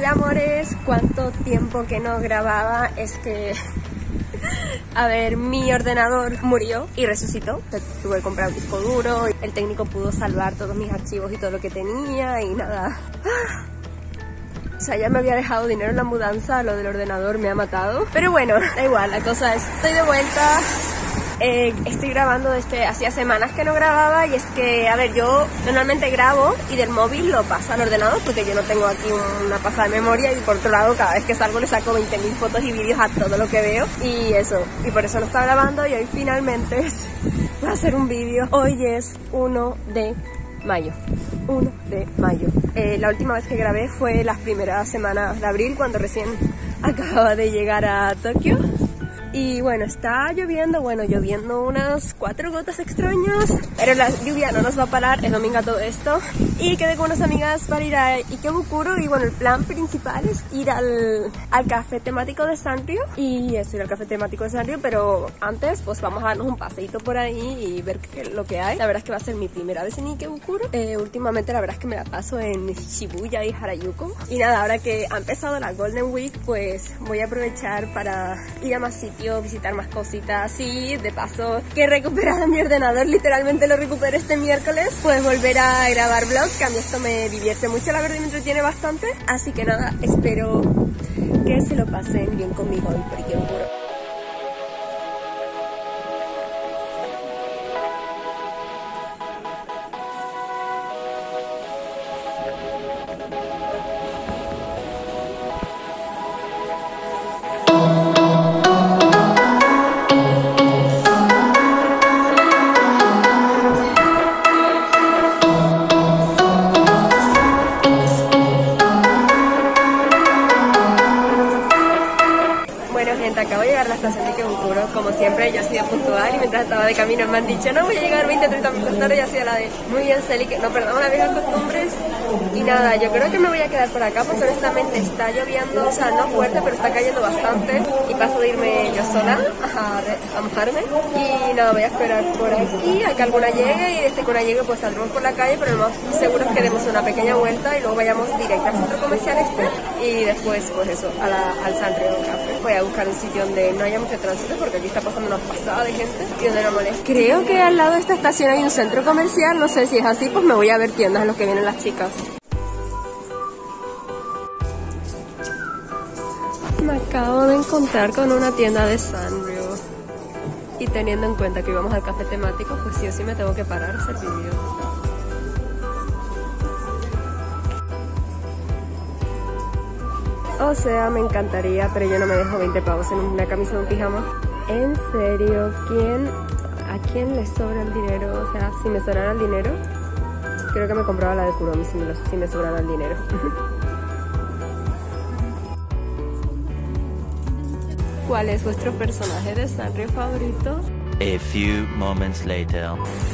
Hola amores, cuánto tiempo que no grababa. Es que a ver, mi ordenador murió y resucitó. Tuve que comprar un disco duro, el técnico pudo salvar todos mis archivos y todo lo que tenía y nada. O sea, ya me había dejado dinero en la mudanza, lo del ordenador me ha matado. Pero bueno, da igual, la cosa es, estoy de vuelta. Estoy grabando desde hacía semanas que no grababa y es que, a ver, yo normalmente grabo y del móvil lo paso al ordenador porque yo no tengo aquí una pasada de memoria y por otro lado cada vez que salgo le saco 20.000 fotos y vídeos a todo lo que veo y eso, y por eso no estaba grabando y hoy finalmente voy a hacer un vídeo. Hoy es 1 de mayo. 1 de mayo. La última vez que grabé fue las primeras semanas de abril cuando recién acababa de llegar a Tokio. Y bueno, está lloviendo, lloviendo unas 4 gotas extrañas, pero la lluvia no nos va a parar, es domingo todo esto. Y quedé con unas amigas para ir a Ikebukuro y bueno, el plan principal es ir al café temático de Sanrio. Y eso, ir al café temático de Sanrio, pero antes pues vamos a darnos un paseíto por ahí y ver lo que hay. La verdad es que va a ser mi primera vez en Ikebukuro. Últimamente la verdad es que me la paso en Shibuya y Harajuku. Y nada, ahora que ha empezado la Golden Week, pues voy a aprovechar para ir a más sitios, visitar más cositas y de paso que he recuperado mi ordenador, literalmente lo recuperé este miércoles, pues volver a grabar vlogs, que a mí esto me divierte mucho, la verdad, y me entretiene bastante, así que nada, espero que se lo pasen bien conmigo hoy por Ikebukuro. Acabo de llegar a la estación de Ikebukuro, como siempre yo he sido puntual y mientras estaba de camino me han dicho no voy a llegar 20-30 minutos tarde y así a la de muy bien Celi, que no perdamos las viejas costumbres. Y nada, yo creo que me voy a quedar por acá porque honestamente está lloviendo, o sea no fuerte pero está cayendo bastante y paso de irme yo sola a mojarme y nada, voy a esperar por aquí a que alguna llegue y desde que una llegue pues saldremos por la calle, pero lo más seguro es que demos una pequeña vuelta y luego vayamos directo al centro comercial y después pues eso, al Sanrio Café. Voy a buscar un sitio donde no haya mucho tránsito porque aquí está pasando una pasada de gente y donde no moleste. Creo que al lado de esta estación hay un centro comercial, no sé si es así, pues me voy a ver tiendas en las que vienen las chicas. Me acabo de encontrar con una tienda de Sanrio y teniendo en cuenta que íbamos al café temático, pues sí o sí me tengo que parar a hacer vídeo. O sea, me encantaría, pero yo no me dejo 20 pavos en una camisa de un pijama. ¿En serio? ¿A quién le sobra el dinero? O sea, si me sobrara el dinero, creo que me compraba la de Kuromi si me sobrara el dinero. ¿Cuál es vuestro personaje de Sanrio favorito? A few moments later.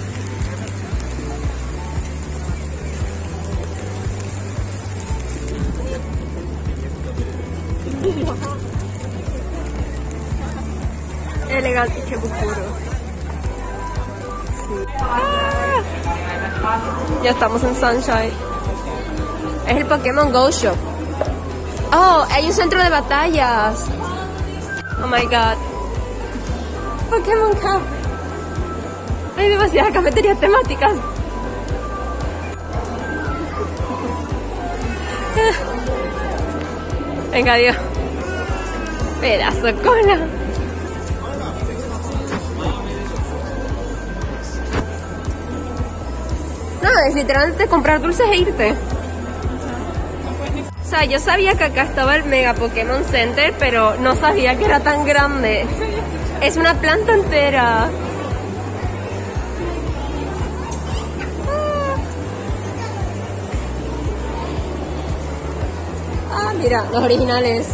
Elegante Ikebukuro. Sí. ¡Ah! Ya estamos en Sunshine. Es el Pokémon Go Shop. Oh, hay un centro de batallas. Oh my god. Pokémon Cup. Hay demasiadas cafeterías temáticas. Venga, Dios. Pedazo de cola. No, es literalmente comprar dulces e irte. O sea, yo sabía que acá estaba el Mega Pokémon Center, pero no sabía que era tan grande. Es una planta entera. Ah, mira, los originales.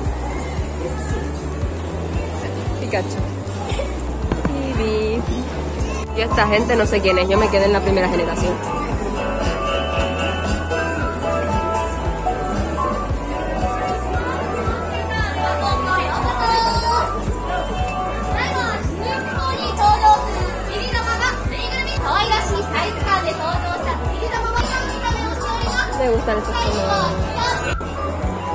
Pikachu. Eevee. Yo esta gente no sé quién es, yo me quedé en la primera generación. Me gustan estos colores.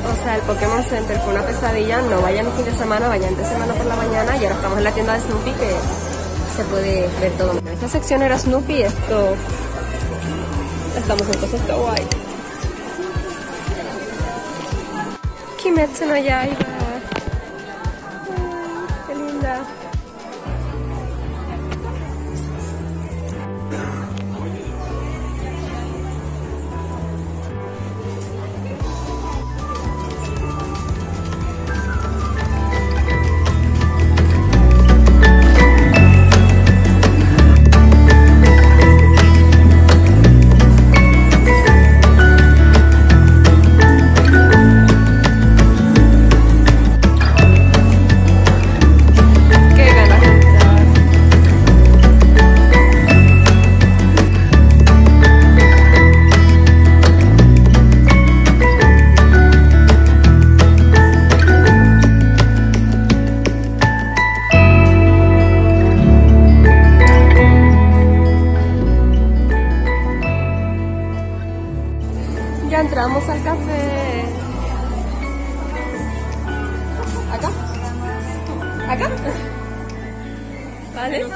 O sea, el Pokémon Center fue una pesadilla. No vayan el fin de semana, vayan de semana por la mañana. Y ahora estamos en la tienda de Snoopy que se puede ver todo. Esta sección era Snoopy, esto... Estamos en cosas kawaii. Kimetsu no Yaiba. Qué linda. Ya entramos al café. ¿Acá? ¿Acá? ¿Vale?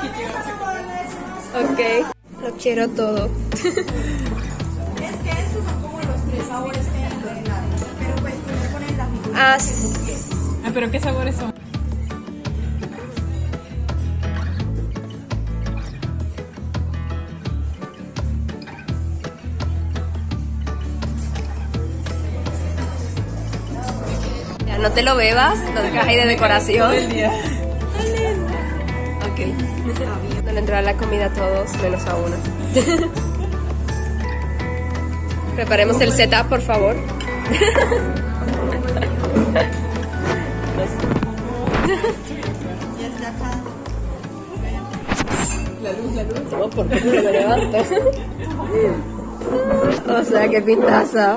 Ok. Lo quiero todo. Es que estos son como los 3 sabores que hay en los lados. Pero pues tú le pones la figura. Ah, ¿pero qué sabores son? Ya, no te lo bebas, lo dejas ahí de decoración. Ok. No le entrará la comida a todos, menos a uno. Preparemos el setup, por favor. La luz. No, ¿por qué me levanto? O sea, qué pintaza.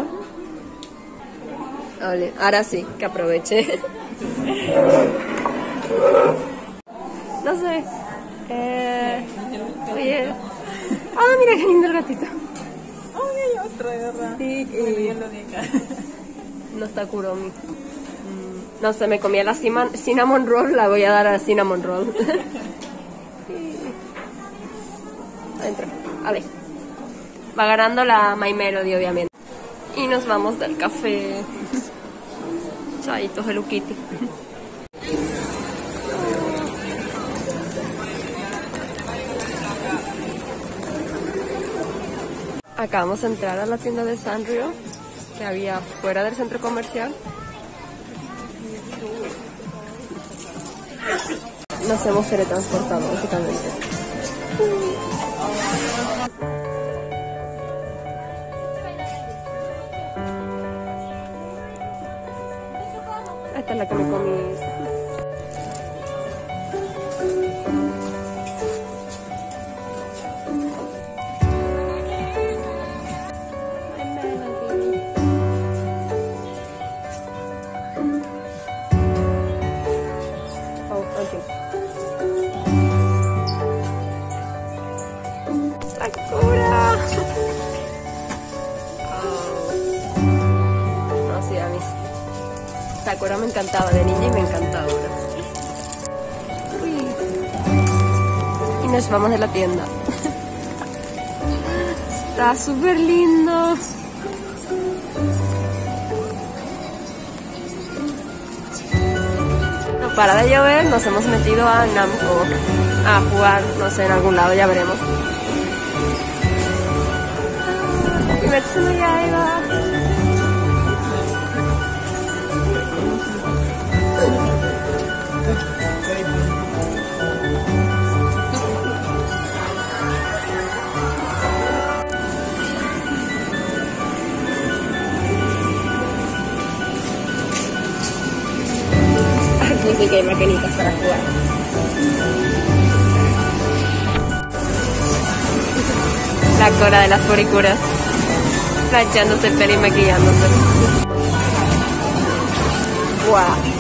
Vale, ahora sí, que aproveche. No sé. Oye. Ah, mira qué lindo el gatito. Ay, otro de verdad. Sí, Lo de acá. no está Kuromi. No sé, me comí la cinnamon roll, la voy a dar a cinnamon roll. Adentro, vale. Va ganando la My Melody, obviamente. Y nos vamos del café. Chaitos, Hello Kitty. Acabamos de entrar a la tienda de Sanrio que había fuera del centro comercial. Nos hemos teletransportado, básicamente. Esta es la que me comí. ¡Sakura! No, sí, a mí Sakura me encantaba de niña y me encanta ahora. Uy. Y nos vamos de la tienda. Está súper lindo. No para de llover, nos hemos metido a Namco a jugar, no sé, en algún lado, ya veremos. Kimetsu no Yaiba. Aquí sí que hay maquinitas para jugar. La cola de las furicuras, planchándose el pelo y maquillándose. ¡Guau!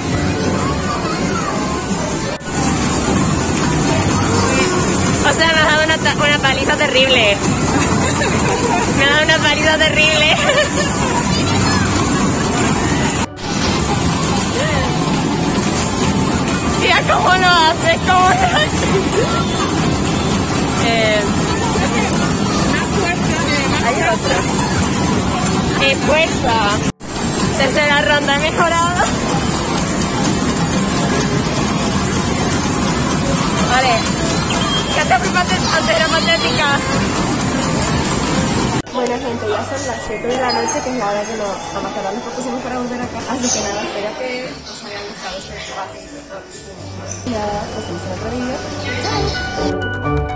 O sea, me ha dado una paliza terrible. Me ha dado una paliza terrible. hace cosas. Hay otro. Fuerza. Tercera ronda mejorada. Vale. ¿Qué te ante la patética? Bueno gente, ya son las 7 de la noche, que es la hora que nos vamos a quedar los pusimos para volver acá. Así que nada, espero que os haya gustado este espacio. Y nada, nos vemos en otro vídeo. ¡Chao!